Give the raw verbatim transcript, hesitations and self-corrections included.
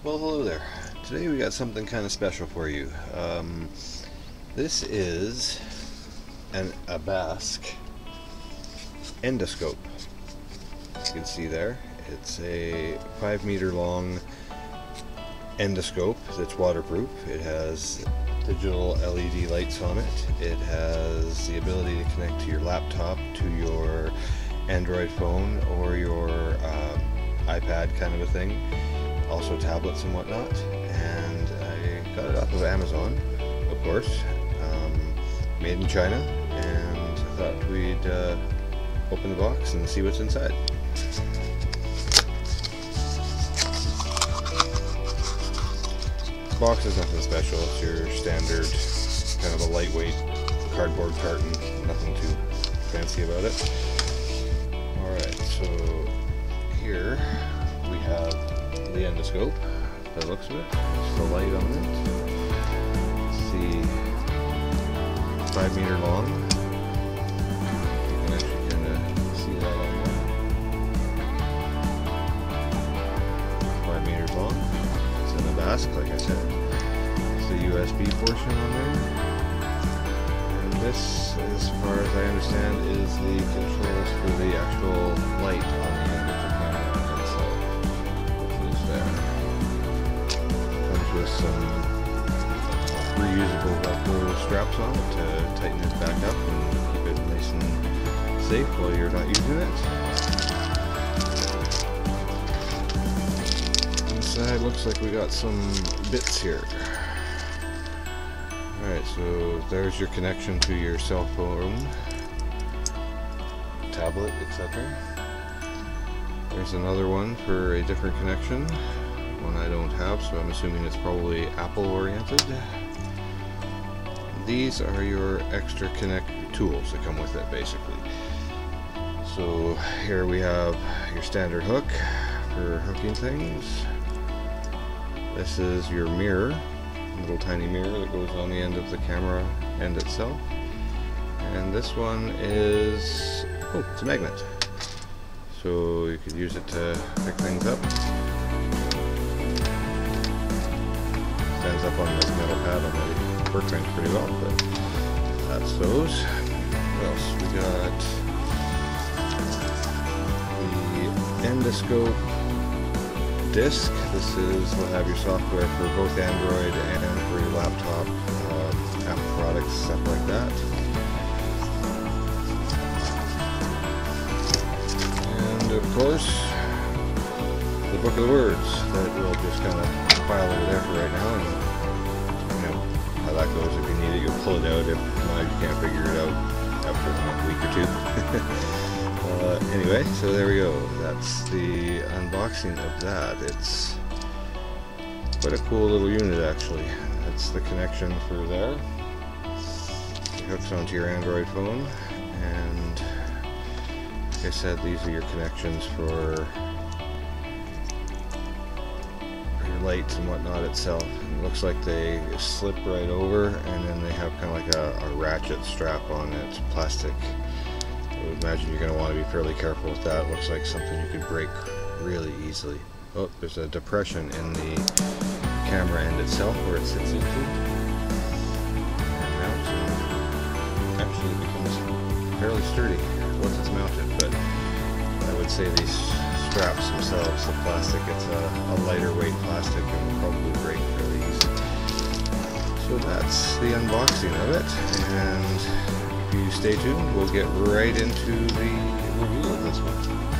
Well, hello there. Today we got something kind of special for you. Um, this is an Abask Endoscope. As you can see there, it's a five meter long endoscope that's waterproof. It has digital L E D lights on it. It has the ability to connect to your laptop, to your Android phone, or your um, iPad kind of a thing. Also tablets and whatnot. And I got it off of Amazon, of course, um, made in China, and I thought we'd uh, open the box and see what's inside. The box is nothing special. It's your standard kind of a lightweight cardboard carton, nothing too fancy about it. Alright, so here we have the endoscope, by the looks of it. It's the light on it. Let's see, five meter long. You can actually kind of see that on there. Five meters long. It's an Abask, like I said. It's the U S B portion on there. And this, as far as I understand, is the controls for the actual light on the end of the camera itself, which is there. Comes with some reusable Velcro straps on it to tighten it back up and keep it nice and safe while you're not using it. Inside looks like we got some bits here. Alright, so there's your connection to your cell phone, tablet, et cetera. There's another one for a different connection, one I don't have, so I'm assuming it's probably Apple oriented. These are your extra connect tools that come with it, basically. So here we have your standard hook for hooking things. This is your mirror, little tiny mirror that goes on the end of the camera end itself. And this one is, oh, it's a magnet. So you could use it to pick things up. Stands up on this metal pad already. Works pretty well, but that's those. What else? We got the endoscope disc. This is, will have your software for both Android and for your laptop, um, Apple products, stuff like that. And of course, the book of the words that we'll just kind of file over there for right now, and you know how that goes. If you need it, you'll pull it out. If not, you can't figure it out after a week or two. Uh, anyway, so there we go. That's the unboxing of that. It's quite a cool little unit, actually. That's the connection for there. It hooks onto your Android phone, and like I said, these are your connections for your lights and whatnot itself. And it looks like they slip right over, and then they have kind of like a, a ratchet strap on it. It's plastic. I would imagine you're going to want to be fairly careful with that. It looks like something you could break really easily. Oh, there's a depression in the camera end itself where it sits into. And mounts, and actually it becomes fairly sturdy once it's mounted, but I would say these straps themselves, the plastic, it's a, a lighter weight plastic and will probably break fairly easily. So that's the unboxing of it, and if you stay tuned, we'll get right into the review of this one.